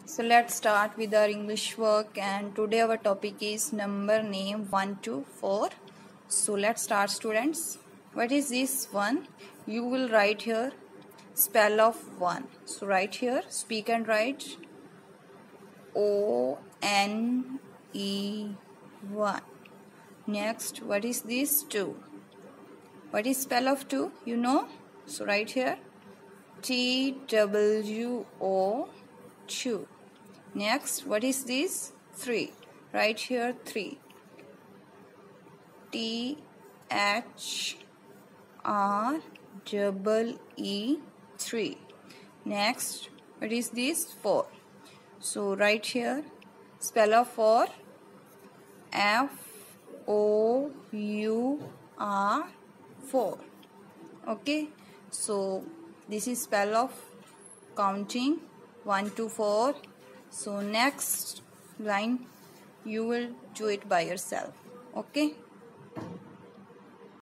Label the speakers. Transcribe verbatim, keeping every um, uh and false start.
Speaker 1: So let's start with our English work, and today our topic is number name one to four. So let's start, students. What is this one? You will write here spell of one. So write here, speak and write O N E one. Next, what is this? Two. What is spell of two? You know? So write here T W O two. Next, what is this? Three. Write here three. T H R double E three. Next, what is this? Four. So write here spell of four F O U R four. Okay, so this is spell of counting one to four. So next line you will do it by yourself. Okay.